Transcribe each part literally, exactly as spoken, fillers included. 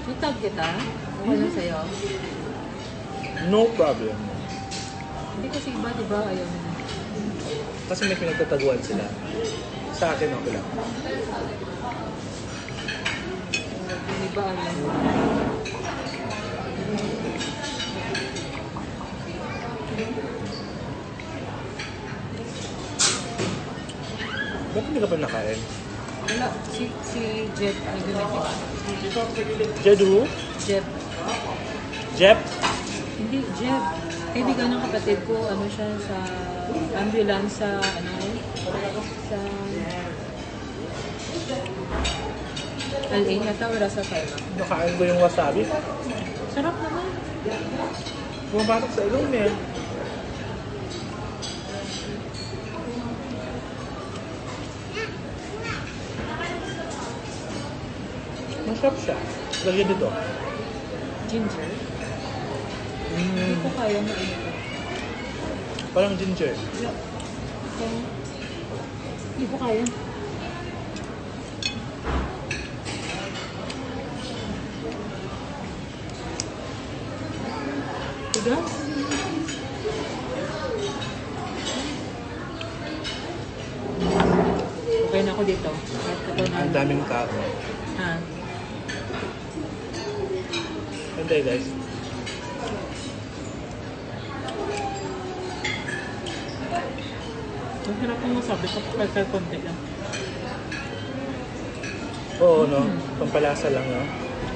Itag kita? Okay lang sa'yo? No problem. Hindi kasi iba, di ba? Ayaw mo. Kasi may pinagtataguan sila. Sa akin, okay lang. Yung iba, ayaw mo. Ba't hindi ka pa nakain? Wala. Si, si Jet, nag-bumiti. Jed who? Jet. Jep? Hindi, Jet. Kaibigan ng kapatid ko, ano siya, sa ambulance sa, ano, sa L A, nata wala sa Taiwan. Nakain ko yung wasabi. Sarap naman. Pumapatok sa ilong niya. Masarap siya. Lagyan dito. Ginger. Hindi Mm. ko kaya na ano ko. Parang ginger. Wala. Kaya, hindi ko kaya. Diba? Okay na ako dito. Kahit ito na. Ang daming tao. Ha? Hindi guys. Ang hirap kong masabi ko kahit konti lang. Oo, no? Pampalasa lang, no?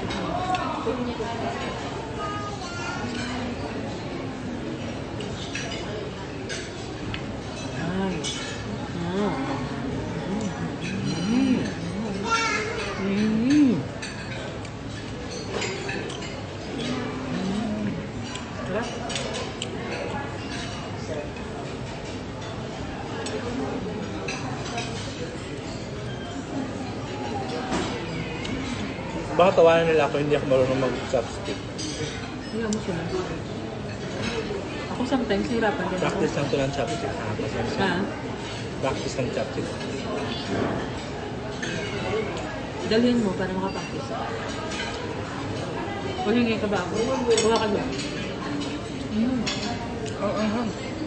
Ay. Ah. Mm. Mm. Sarap. Baka tawanan nila ako, hindi ako marunong mag-chopstick. Hindi mo sila. Ako sometimes hirapan din ako. Practice lang ito ng chopstick. Ha? Pasensya. Ha? Practice ng chopstick. Dalhin mo para makapractice. O hingi ka ba ako? Huwa ka ba? Mm. Oo, aha.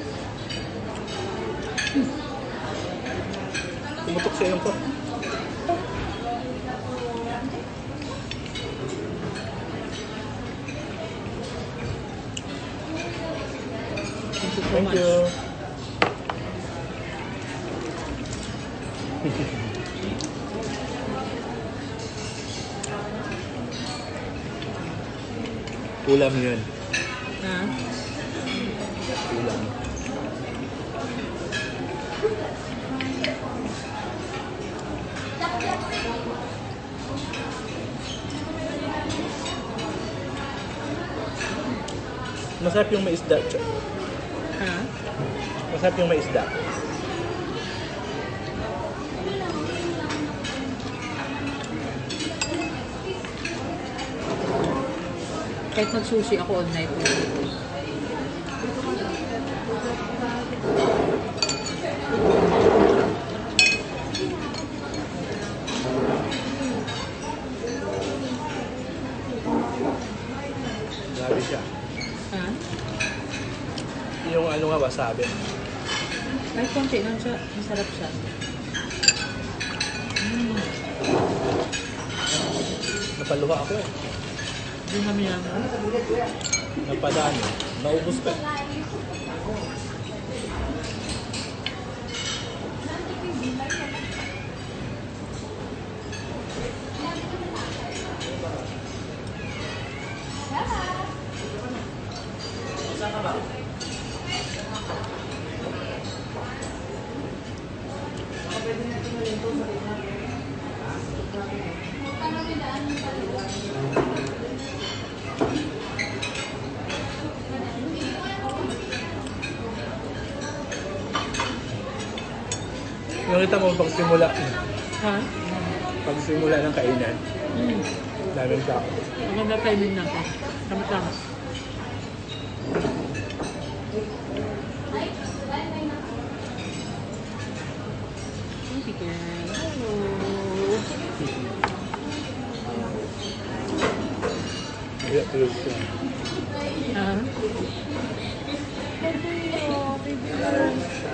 Tumutok sa ilong ko. Thank you so Thank much. you. Ulam yun. Ha? Ulam. Masarap yung may isda. Ha? Masarap yung may isda. Kahit mag-sushi ako all night. Grabe siya. Ha? Yung ano nga wasabi. Kahit konti lang siya, masarap siya. Mm. Napaluha ako eh. Hindi namin yan. Napadaan. Naubos ka. Nakita mo pagsimula, Ha? pagsimula ng kainan, Mm. daming tao. Maganda timing natin. Tama-tama. Thank you, girl. Hello. Tulog siya. Ah? Oh, baby girl.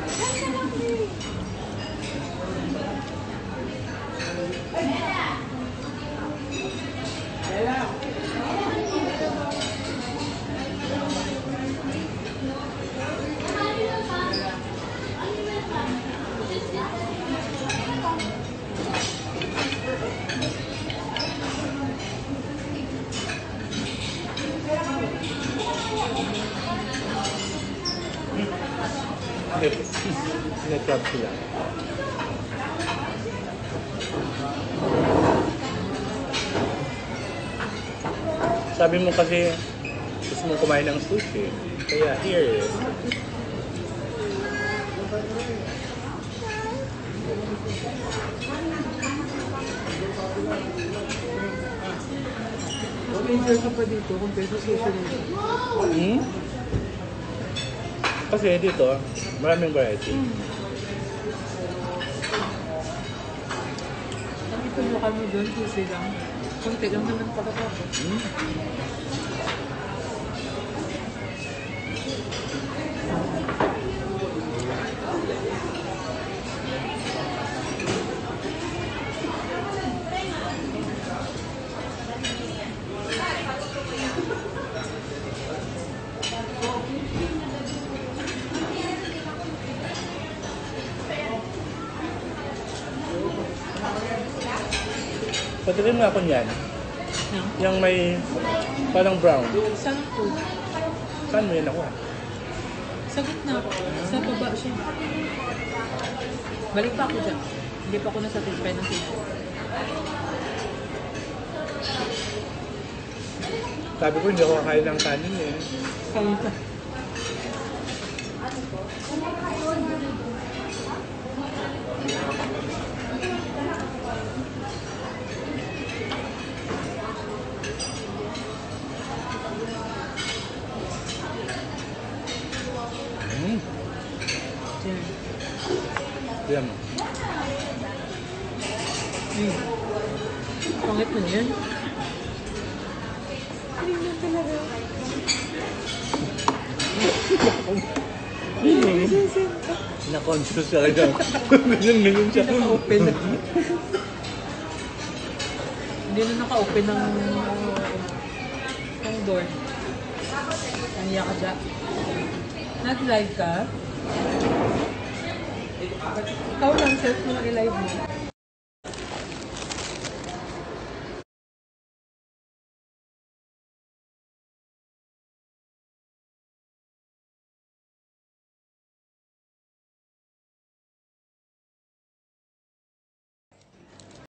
Net-club sila. Sabi mo kasi gusto mo kumain ng sushi. Kaya here. Enjoy ka pa dito compare sa social media. Hmm? Kasi dito, maraming variety. Ang ito mo kami doon, sushi lang. Kunti lang naman pagkatapos. Hmm? Patirin nga ako niyan. No? Yung may parang brown. Saan po? Saan mo yan ako? Sa gitna. Sa baba siya. Balik pa ako dyan. Hindi pa ako nasatisfy ng sushi. Sabi ko hindi ako kakain ng kanin eh. Kaya ka. Hmm. Yan. Yan. Hmm. Pangit mo yan. Hindi na talaga. Na-conscious talaga. Ganyan-ganyan siya. Hindi naka-open na. Hindi na naka-open ng ng door. Naniya ka dyan. Nag-live ka? Ikaw lang, self mo lang i-live mo.